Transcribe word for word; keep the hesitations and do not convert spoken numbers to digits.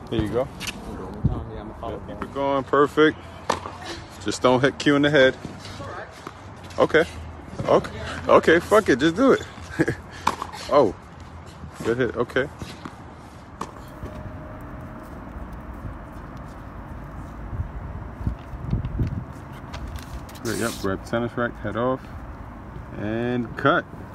Here you go. Yeah, keep it going. Perfect. Just don't hit Q in the head. Okay. Okay. Okay. Fuck it. Just do it. Oh. Good hit. Okay. Great. Yep. Grab tennis racket. Head off. And cut.